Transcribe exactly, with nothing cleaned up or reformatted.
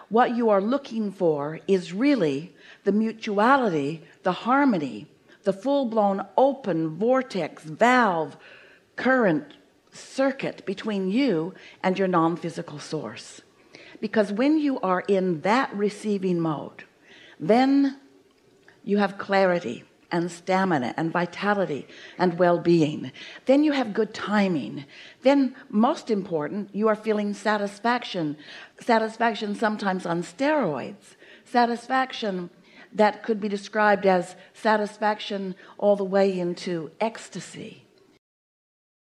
what you are looking for is really the mutuality, the harmony, the full-blown open vortex valve current circuit between you and your non-physical source. Because when you are in that receiving mode, then you have clarity and stamina and vitality and well-being. Then you have good timing. Then, most important, you are feeling satisfaction. Satisfaction sometimes on steroids. Satisfaction that could be described as satisfaction all the way into ecstasy.